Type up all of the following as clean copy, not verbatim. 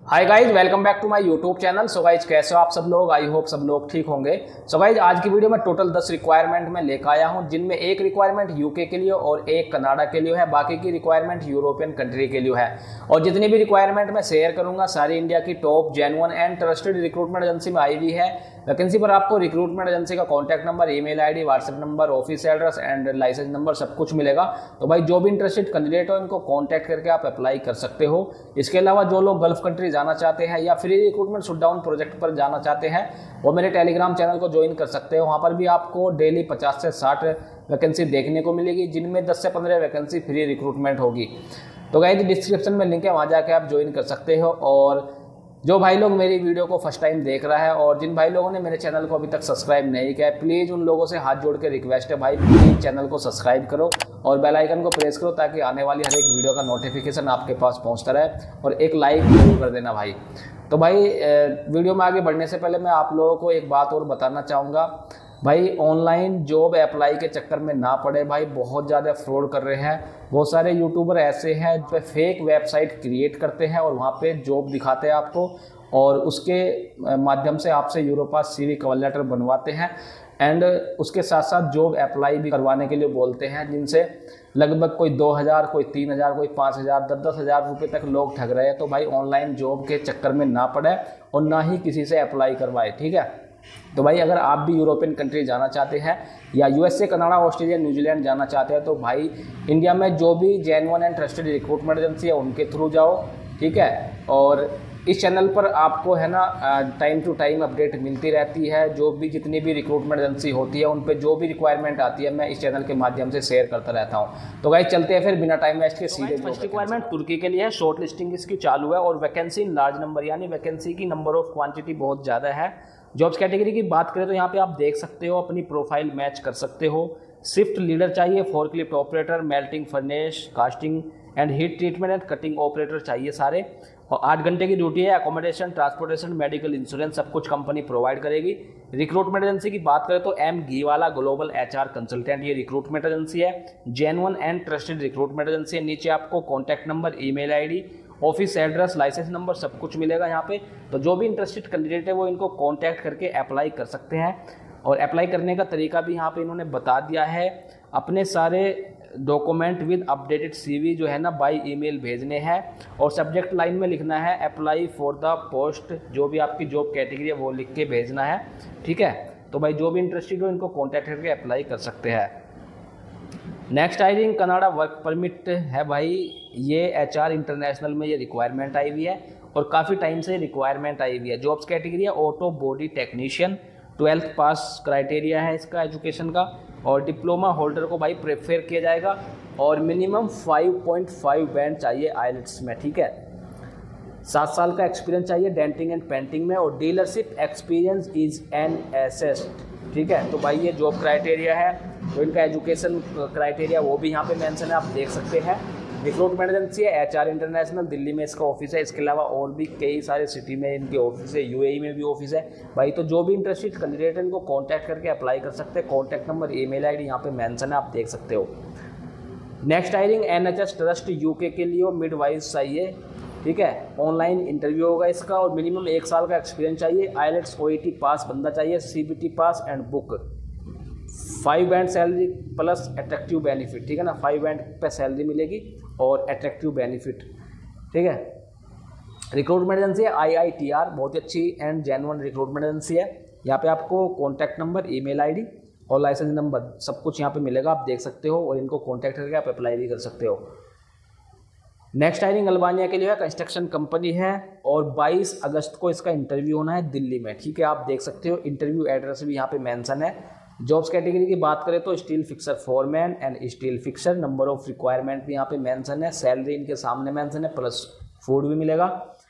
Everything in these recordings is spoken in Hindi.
Hi guys, welcome back to my YouTube channel. So guys, कैसे हो आप सब लोग? आई होप सब लोग ठीक होंगे। सो गाइज, आज की वीडियो में टोटल 10 रिक्वायरमेंट में लेकर आया हूं, जिनमें एक रिक्वायरमेंट यूके के लिए और एक कनाडा के लिए है, बाकी की रिक्वायरमेंट यूरोपियन कंट्री के लिए है। और जितनी भी रिक्वायरमेंट मैं शेयर करूंगा सारी इंडिया की top genuine and trusted recruitment agency में आई हुई है। वैकेंसी पर आपको रिक्रूटमेंट एजेंसी का contact number, email ID, WhatsApp number, office address and licence number सब कुछ मिलेगा। तो भाई जो भी इंटरेस्टेड कैंडिडेट हो इनको कॉन्टैक्ट करके आप अप्लाई कर सकते हो। इसके अलावा जो लोग गल्फ कंट्री जाना चाहते हैं या फ्री रिक्रूटमेंट शटडाउन प्रोजेक्ट पर जाना चाहते हैं वो मेरे टेलीग्राम चैनल को ज्वाइन कर सकते हो। वहाँ पर भी आपको डेली 50 से 60 वैकेंसी देखने को मिलेगी, जिनमें 10 से 15 वैकेंसी फ्री रिक्रूटमेंट होगी। तो गाइस डिस्क्रिप्शन में लिंक है, वहाँ जाके आप ज्वाइन कर सकते हो। और जो भाई लोग मेरी वीडियो को फर्स्ट टाइम देख रहा है और जिन भाई लोगों ने मेरे चैनल को अभी तक सब्सक्राइब नहीं किया है, प्लीज़ उन लोगों से हाथ जोड़ के रिक्वेस्ट है भाई, प्लीज़ चैनल को सब्सक्राइब करो और बेल आइकन को प्रेस करो ताकि आने वाली हर एक वीडियो का नोटिफिकेशन आपके पास पहुंचता रहे। और एक लाइक जरूर कर देना भाई। तो भाई वीडियो में आगे बढ़ने से पहले मैं आप लोगों को एक बात और बताना चाहूँगा भाई, ऑनलाइन जॉब अप्लाई के चक्कर में ना पड़े भाई, बहुत ज़्यादा फ्रॉड कर रहे हैं। बहुत सारे यूट्यूबर ऐसे हैं जो फेक वेबसाइट क्रिएट करते हैं और वहाँ पे जॉब दिखाते हैं आपको और उसके माध्यम से आपसे यूरोपास सीवी कवर लेटर बनवाते हैं एंड उसके साथ साथ जॉब अप्लाई भी करवाने के लिए बोलते हैं, जिनसे लगभग कोई 2000, कोई 3000, कोई 5000, 10-10 हज़ार रुपये तक लोग ठग रहे हैं। तो भाई ऑनलाइन जॉब के चक्कर में ना पड़े और ना ही किसी से अप्लाई करवाए, ठीक है। तो भाई अगर आप भी यूरोपियन कंट्री जाना चाहते हैं या यूएसए, कनाडा, ऑस्ट्रेलिया, न्यूजीलैंड जाना चाहते हैं तो भाई इंडिया में जो भी genuine and trusted recruitment agency है उनके थ्रू जाओ, ठीक है। और इस चैनल पर आपको है ना टाइम टू टाइम अपडेट मिलती रहती है। जो भी जितनी भी रिक्रूटमेंट एजेंसी होती है उन पे जो भी रिक्वायरमेंट आती है मैं इस चैनल के माध्यम से शेयर करता रहता हूँ। तो गाइस चलते हैं फिर बिना टाइम वेस्ट के सीधे। फर्स्ट रिक्वायरमेंट तुर्की के लिए है, शॉर्ट लिस्टिंग इसकी चालू है और वैकेंसी लार्ज नंबर, यानी वैकेंसी की नंबर ऑफ क्वान्टिटी बहुत ज़्यादा है। जॉब्स कैटेगरी की बात करें तो यहाँ पे आप देख सकते हो, अपनी प्रोफाइल मैच कर सकते हो। शिफ्ट लीडर चाहिए, forklift operator, melting furnace, casting and heat treatment and cutting operator चाहिए सारे। और 8 घंटे की ड्यूटी है। अकोमोडेशन, ट्रांसपोर्टेशन, मेडिकल इंश्योरेंस सब कुछ कंपनी प्रोवाइड करेगी। रिक्रूटमेंट एजेंसी की बात करें तो M Ghiwala global HR consultant ये रिक्रूटमेंट एजेंसी है, genuine and trusted recruitment agency है। नीचे आपको contact number, email ID, office address, licence number सब कुछ मिलेगा यहाँ पे। तो जो भी इंटरेस्टेड कैंडिडेट है वो इनको कॉन्टैक्ट करके अप्लाई कर सकते हैं। और अप्लाई करने का तरीका भी यहाँ पे इन्होंने बता दिया है। अपने सारे डॉक्यूमेंट विद अपडेटेड सीवी जो है ना बाय ईमेल भेजने हैं और सब्जेक्ट लाइन में लिखना है अप्लाई फॉर द पोस्ट, जो भी आपकी जॉब कैटेगरी है वो लिख के भेजना है, ठीक है। तो भाई जो भी इंटरेस्टेड हो इनको कॉन्टैक्ट करके अप्लाई कर सकते हैं। Next hiring Canada work permit है भाई, ये एचआर इंटरनेशनल में ये रिक्वायरमेंट आई हुई है और काफ़ी टाइम से रिक्वायरमेंट आई हुई है। जॉब्स कैटेगरी है auto body technician, 12th pass criteria है इसका एजुकेशन का और डिप्लोमा होल्डर को भाई प्रेफर किया जाएगा और मिनिमम 5.5 बैंड चाहिए आईलेट्स में, ठीक है। 7 साल का एक्सपीरियंस चाहिए डेंटिंग एंड पेंटिंग में और dealership experience is an assessed, ठीक है। तो भाई ये जॉब क्राइटेरिया है। तो इनका एजुकेशन क्राइटेरिया वो भी यहाँ पे मेंशन है, आप देख सकते हैं। रिक्रूटमेंट एजेंसी है एचआर इंटरनेशनल, दिल्ली में इसका ऑफिस है। इसके अलावा और भी कई सारे सिटी में इनके ऑफिस है, यूएई में भी ऑफिस है भाई। तो जो भी इंटरेस्टेड कैंडिडेट है इनको कॉन्टैक्ट करके अप्लाई कर सकते हैं। कॉन्टैक्ट नंबर, ईमेल आईडी यहाँ पे मेंशन है, आप देख सकते हो। Next hiring NHS trust UK के लिए मिडवाइज चाहिए, ठीक है। ऑनलाइन इंटरव्यू होगा इसका और मिनिमम 1 साल का एक्सपीरियंस चाहिए। आईलेट्स ओईटी पास बंदा चाहिए, CBT pass and book. 5 band salary plus attractive benefit, ठीक है ना। 5 बैंड पे सैलरी मिलेगी और अट्रैक्टिव बेनिफिट, ठीक है। रिक्रूटमेंट एजेंसी है आईआईटीआर, बहुत ही अच्छी एंड जेन्युइन रिक्रूटमेंट एजेंसी है। यहाँ पे आपको कॉन्टैक्ट नंबर, ईमेल आईडी और लाइसेंस नंबर सब कुछ यहाँ पे मिलेगा, आप देख सकते हो। और इनको कॉन्टैक्ट करके आप अप्लाई भी कर सकते हो। नेक्स्ट हायरिंग अल्बानिया के लिए है, कंस्ट्रक्शन कंपनी है और 22 अगस्त को इसका इंटरव्यू होना है दिल्ली में, ठीक है। आप देख सकते हो, इंटरव्यू एड्रेस भी यहाँ पे मेंशन है। जॉब्स कैटेगरी की बात करें तो steel fixer foreman and steel fixer, number of requirement भी यहाँ पे मेंशन है, सैलरी इनके सामने मेंशन है, प्लस फूड भी मिलेगा।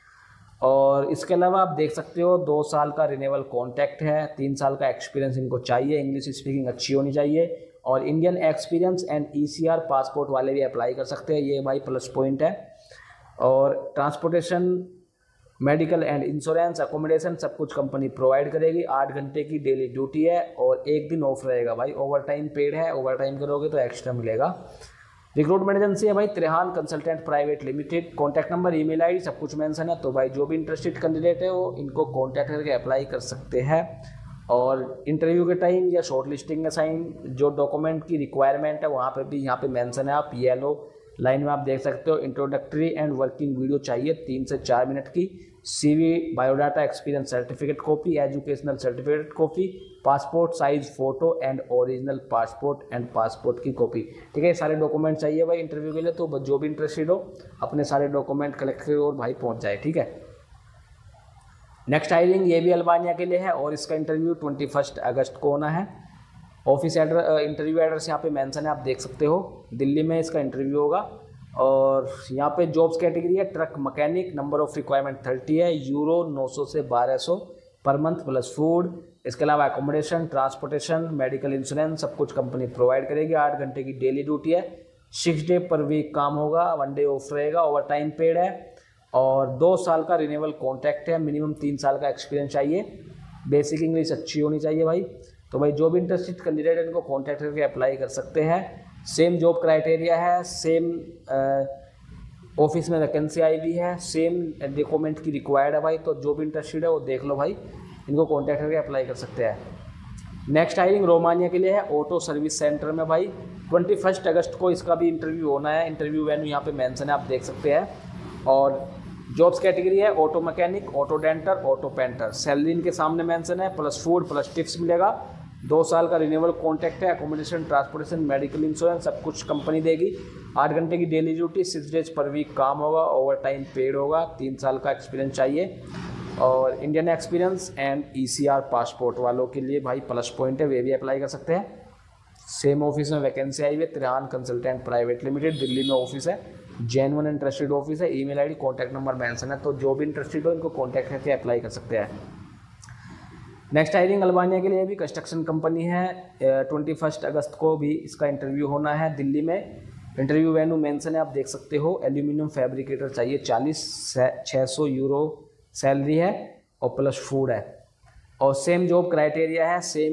और इसके अलावा आप देख सकते हो 2 साल का रिन्यूअल कॉन्ट्रैक्ट है, 3 साल का एक्सपीरियंस इनको चाहिए, इंग्लिश स्पीकिंग अच्छी होनी चाहिए और Indian experience and ECR passport वाले भी अप्लाई कर सकते हैं, ये भाई प्लस पॉइंट है। और transportation, medical and insurance, accommodation सब कुछ कंपनी प्रोवाइड करेगी। 8 घंटे की डेली ड्यूटी है और 1 दिन ऑफ रहेगा भाई। ओवर टाइम पेड है, ओवर टाइम करोगे तो एक्स्ट्रा मिलेगा। रिक्रूटमेंट एजेंसी है भाई Trehan consultant private limited. Contact number, email ID सब कुछ मेंशन है। तो भाई जो भी इंटरेस्टेड कैंडिडेट है वो इनको कॉन्टैक्ट करके अप्लाई कर सकते हैं। और इंटरव्यू के टाइम या शॉर्ट लिस्टिंग के टाइम जो डॉक्यूमेंट की रिक्वायरमेंट है वहाँ पे भी यहाँ पे मेंशन है। आप येलो लाइन में आप देख सकते हो। इंट्रोडक्टरी एंड वर्किंग वीडियो चाहिए 3 से 4 मिनट की। CV, biodata, experience certificate copy, educational certificate copy, passport size photo and original passport and passport की कॉपी। ठीक है, सारे डॉक्यूमेंट चाहिए भाई इंटरव्यू के लिए। तो जो भी इंटरेस्टेड हो अपने सारे डॉक्यूमेंट कलेक्ट करे और भाई पहुंच जाए। ठीक है, नेक्स्ट हायरिंग ये भी अल्बानिया के लिए है और इसका इंटरव्यू 21 अगस्त को होना है। ऑफिस एड्रेस, इंटरव्यू एड्रेस यहाँ पे मेंशन है, आप देख सकते हो। दिल्ली में इसका इंटरव्यू होगा। और यहाँ पे जॉब्स कैटेगरी है truck mechanic, number of requirement 30 है, यूरो 900 से 1200 पर मंथ प्लस फूड। इसके अलावा एकोमोडेशन, ट्रांसपोर्टेशन, मेडिकल इंश्योरेंस सब कुछ कंपनी प्रोवाइड करेगी। 8 घंटे की डेली ड्यूटी है, 6 डे पर वीक काम होगा, 1 डे ऑफ रहेगा, ओवर टाइम पेड है और 2 साल का रिन्यूएबल कॉन्ट्रैक्ट है। मिनिमम 3 साल का एक्सपीरियंस चाहिए, बेसिक इंग्लिश अच्छी होनी चाहिए भाई। तो भाई जो भी इंटरेस्टेड कैंडिडेट है इनको कॉन्टैक्ट करके अप्लाई कर सकते हैं। सेम जॉब क्राइटेरिया है, सेम ऑफिस में वैकेंसी आई हुई है, सेम डॉक्यूमेंट की रिक्वायर्ड है भाई। तो जो भी इंटरेस्टेड है वो देख लो भाई, इनको कॉन्टैक्ट करके अप्लाई कर सकते हैं। नेक्स्ट हायरिंग रोमानिया के लिए है ऑटो सर्विस सेंटर में भाई। 21 अगस्त को इसका भी इंटरव्यू होना है। इंटरव्यू वेन्यू यहाँ पे मेंशन है, आप देख सकते हैं। और जॉब्स कैटेगरी है auto mechanic, auto denter, auto painter. Salary इनके सामने मेंशन है, प्लस फूड प्लस टिप्स मिलेगा। 2 साल का रिन्यूएबल कॉन्ट्रैक्ट है, एकोमोडेशन, ट्रांसपोर्टेशन, मेडिकल इंश्योरेंस सब कुछ कंपनी देगी। 8 घंटे की daily duty, 6 days per week काम होगा, ओवर टाइम पेड होगा। 3 साल का एक्सपीरियंस चाहिए और Indian experience and ECR passport वालों के लिए भाई प्लस पॉइंट है, वे भी अप्लाई कर सकते हैं। सेम ऑफिस में वैकेंसी आई हुई है, Trehan consultant private limited, Delhi में ऑफिस है। जेन्युइन इंटरेस्टेड ऑफिस है। Email ID, contact number mention है। तो जो भी इंटरेस्टेड हो इनको कॉन्टैक्ट करके अप्लाई कर सकते हैं। नेक्स्ट हायरिंग अल्बानिया के लिए भी कंस्ट्रक्शन कंपनी है। 21 अगस्त को भी इसका इंटरव्यू होना है दिल्ली में। इंटरव्यू वेन्यू मेंशन है, आप देख सकते हो। एल्यूमिनियम फैब्रिकेटर चाहिए 40, 600 यूरो सैलरी है और प्लस फूड है। और सेम जॉब क्राइटेरिया है, सेम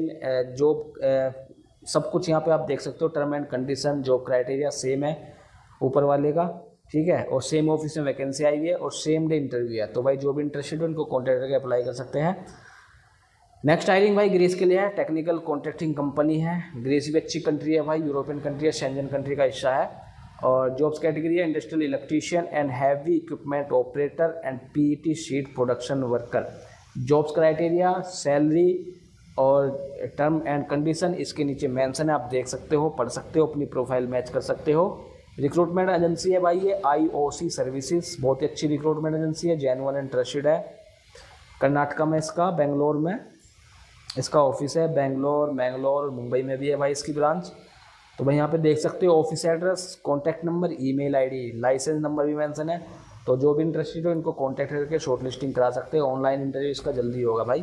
जॉब सब कुछ यहाँ पे आप देख सकते हो। Term and condition, job criteria same है ऊपर वाले का। ठीक है, और सेम ऑफिस में वैकेंसी आई हुई है और सेम डे इंटरव्यू है। तो भाई जो भी इंटरेस्टेड हो उनको कॉन्टैक्ट करके अप्लाई कर सकते हैं। नेक्स्ट हायरिंग भाई ग्रीस के लिए है। टेक्निकल कॉन्ट्रैक्टिंग कंपनी है। ग्रीस भी अच्छी कंट्री है भाई, यूरोपियन कंट्री है, शेंजन कंट्री का हिस्सा है। और जॉब्स कैटेगरी है industrial electrician and heavy equipment operator and PET sheet production worker. Jobs criteria, salary और टर्म एंड कंडीशन इसके नीचे मेंशन है, आप देख सकते हो, पढ़ सकते हो, अपनी प्रोफाइल मैच कर सकते हो। रिक्रूटमेंट एजेंसी है भाई ये IOC सर्विसेज, बहुत ही अच्छी रिक्रूटमेंट एजेंसी है, जेन्युइन एंड ट्रस्टेड है। कर्नाटका में इसका, बेंगलोर में इसका ऑफिस है। बेंगलोर, मैंगलोर, मुंबई में भी है भाई इसकी ब्रांच। तो भाई यहाँ पे देख सकते हो office address, contact number, email ID, licence number भी मेंशन है। तो जो भी इंटरेस्टेड हो इनको कॉन्टैक्ट करके शॉर्ट लिस्टिंग करा सकते हो। ऑनलाइन इंटरव्यू इसका जल्दी होगा भाई।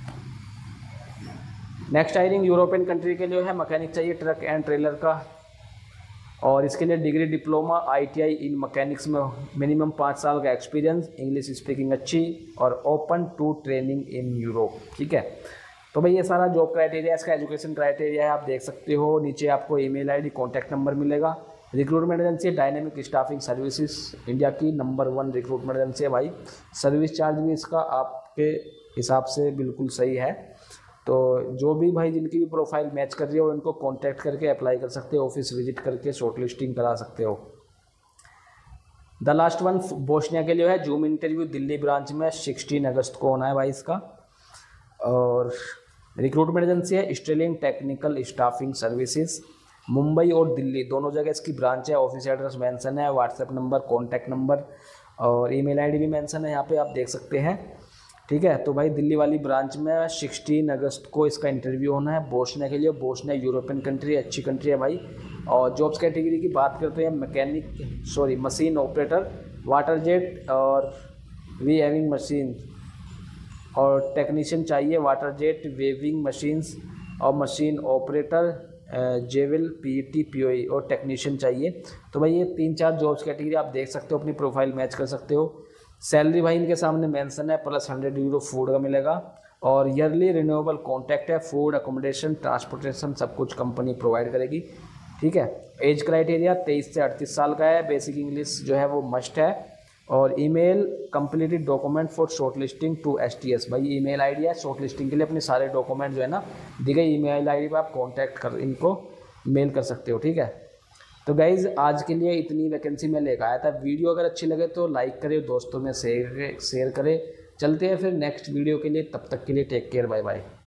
नेक्स्ट हायरिंग यूरोपियन कंट्री के लिए है। मैकेनिक चाहिए ट्रक एंड ट्रेलर का और इसके लिए degree, diploma, ITI in mechanics में मिनिमम 5 साल का एक्सपीरियंस, इंग्लिश स्पीकिंग अच्छी और open to training in Europe. ठीक है, तो भाई ये सारा जॉब क्राइटेरिया, इसका एजुकेशन क्राइटेरिया है, आप देख सकते हो। नीचे आपको ईमेल आईडी, कॉन्टैक्ट नंबर मिलेगा। Recruitment agency dynamic staffing services, India की नंबर 1 रिक्रूटमेंट एजेंसी है भाई। सर्विस चार्ज भी इसका आपके हिसाब से बिल्कुल सही है। तो जो भी भाई जिनकी भी प्रोफाइल मैच कर रही हो उनको कॉन्टैक्ट करके अप्लाई कर सकते हो, ऑफिस विजिट करके शॉर्ट लिस्टिंग करा सकते हो। द लास्ट वन बोस्निया के लिए है। जूम इंटरव्यू दिल्ली ब्रांच में 16 अगस्त को होना है भाई इसका। और रिक्रूटमेंट एजेंसी है Sterling technical staffing services, Mumbai और दिल्ली दोनों जगह इसकी ब्रांच है। ऑफिस एड्रेस मेंशन है, व्हाट्सएप नंबर, कॉन्टैक्ट नंबर और ईमेल आईडी भी मेंशन है, यहाँ पे आप देख सकते हैं। ठीक है, तो भाई दिल्ली वाली ब्रांच में 16 अगस्त को इसका इंटरव्यू होना है बोस्निया के लिए। बोस्निया यूरोपियन कंट्री है, अच्छी कंट्री है भाई। और जॉब्स कैटेगरी की बात करते हैं, मशीन ऑपरेटर, वाटर जेट और वी हैविंग मशीन और टेक्नीशियन चाहिए, वाटर जेट, वेविंग मशीन्स और मशीन ऑपरेटर, जेविल, PET, POE और टेक्नीशियन चाहिए। तो भाई ये 3-4 जॉब्स कैटेगरी आप देख सकते हो, अपनी प्रोफाइल मैच कर सकते हो। सैलरी भाई इनके सामने मेंशन है, प्लस 100 यूरो फूड का मिलेगा और ईयरली रिन्यूएबल कॉन्ट्रैक्ट है। फूड, अकोमोडेशन, ट्रांसपोर्टेशन सब कुछ कंपनी प्रोवाइड करेगी। ठीक है। एज क्राइटेरिया 23 से 38 साल का है। बेसिक इंग्लिश जो है वो मस्ट है। और email completed document for shortlisting to STS। भाई ईमेल आईडी है शॉर्ट लिस्टिंग के लिए, अपने सारे डॉक्यूमेंट जो है ना दी गई ईमेल आईडी पर आप कांटेक्ट कर इनको मेल कर सकते हो, ठीक है। तो गाइज़ आज के लिए इतनी वैकेंसी मैं लेकर आया था। वीडियो अगर अच्छी लगे तो लाइक करें, दोस्तों में शेयर करें। चलते हैं फिर नेक्स्ट वीडियो के लिए, तब तक के लिए टेक केयर, बाय बाय।